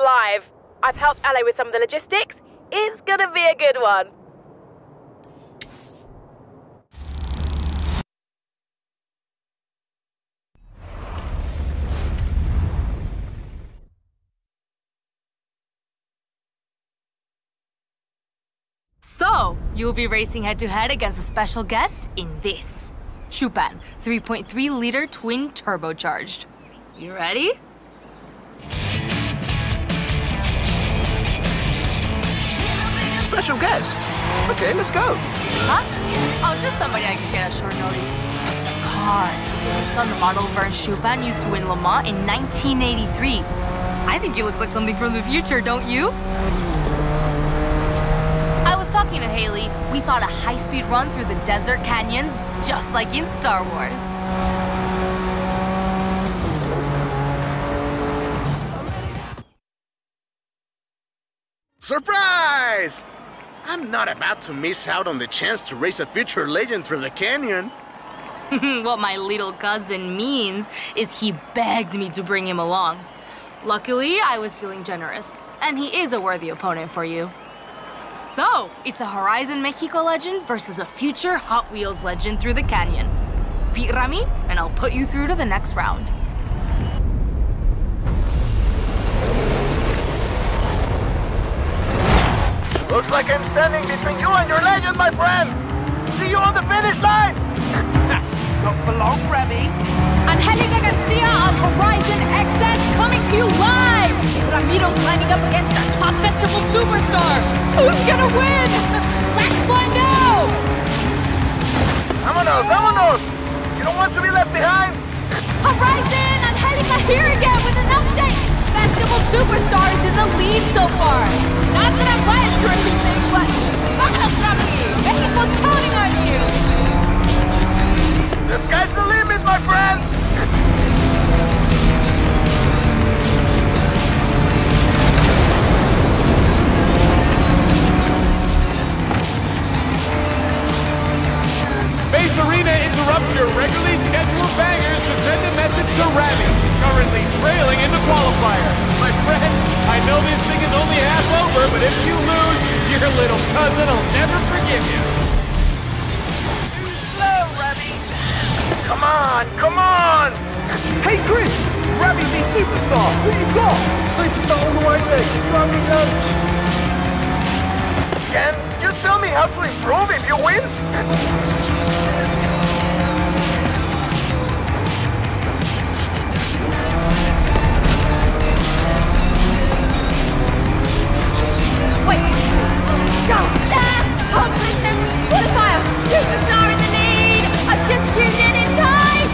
alive. I've helped Ale with some of the logistics. It's gonna be a good one. So, you'll be racing head-to-head against a special guest in this. Chupan, 3.3-liter twin turbocharged. You ready? Special guest? Okay, let's go. Huh? Oh, just somebody I can get at short notice. The car is based on the model Vern Chupan used to win Le Mans in 1983. I think it looks like something from the future, don't you? I was talking to Haley. We thought a high-speed run through the desert canyons, just like in Star Wars. Surprise! I'm not about to miss out on the chance to race a future legend through the canyon. What my little cousin means is he begged me to bring him along. Luckily, I was feeling generous, and he is a worthy opponent for you. So, it's a Horizon Mexico legend versus a future Hot Wheels legend through the canyon. Beat Rami, and I'll put you through to the next round. Looks like I'm standing between you and your legend, my friend! See you on the finish line! Not for long, Remy. Angelica Garcia on Horizon XS coming to you live! Ramiro's lining up against our top festival superstar! Who's gonna win? Let's find out! Vámonos, vámonos! You don't want to be left behind! Horizon! Angelica here again with an update! Festival superstar is in the lead so far! Not that I'm biased or anything, but vamos, Rami! Mexico's counting on you! The sky's the limit, my friend! Base Arena interrupts your regularly scheduled bangers to send a message to Rami, currently trailing in the qualifier. My friend, I know this thing is only half over, but if you lose, your little cousin will never forgive you. Too slow, Rami! Come on, come on! Hey, Chris! Rami v Superstar! Who you got? Superstar all the way there. Rami coach! Can you tell me how to improve if you win? Go! Pulse listeners, qualifier! Superstar in the lead! I've just tuned in time!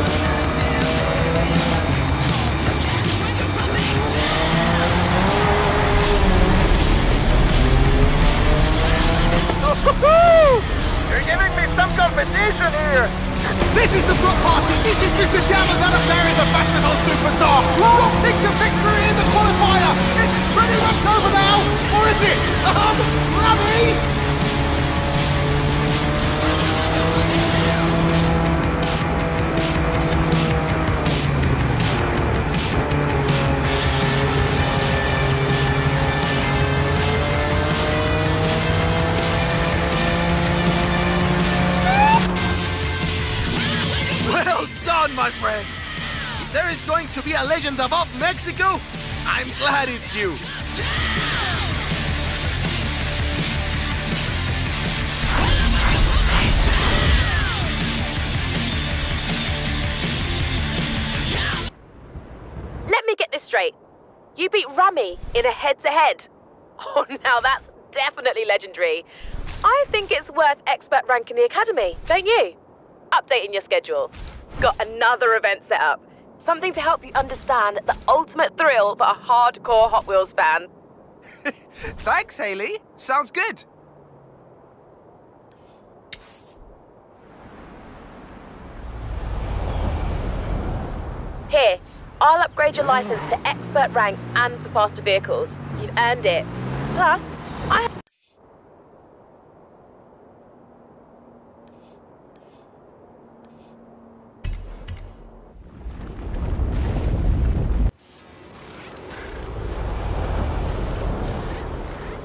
You're giving me some competition here! This is the Brook Party! This is Mr. Jammer that up there is a festival superstar! Brook picked a victory in the qualifier! It's pretty much over now! Or is it? Rami? Well done, my friend! If there is going to be a legend above Mexico, I'm glad it's you. Let me get this straight. You beat Rami in a head-to-head. Oh, now that's definitely legendary. I think it's worth expert rank in the academy, don't you? Updating your schedule. Got another event set up. Something to help you understand the ultimate thrill for a hardcore Hot Wheels fan. Thanks, Haley. Sounds good. Here, I'll upgrade your license to expert rank and for faster vehicles. You've earned it. Plus, I...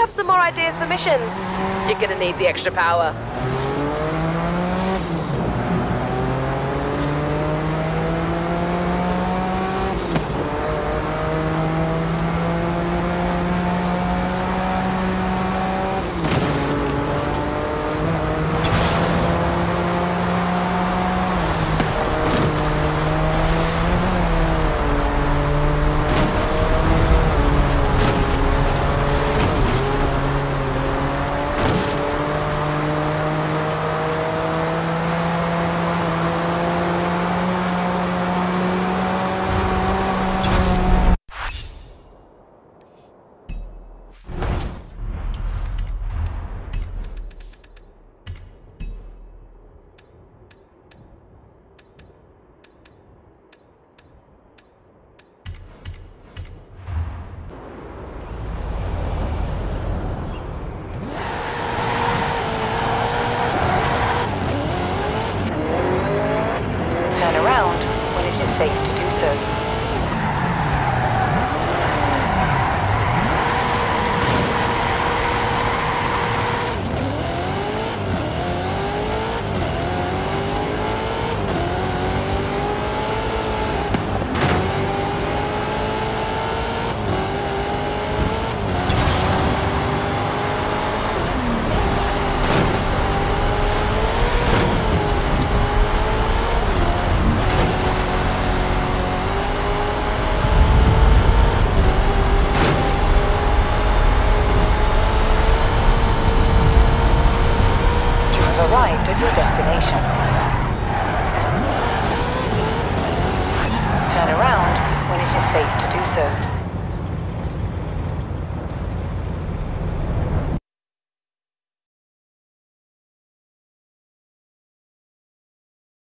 have some more ideas for missions. You're gonna need the extra power. Turn around when it is safe to do so. Arrived at your destination. Turn around when it is safe to do so.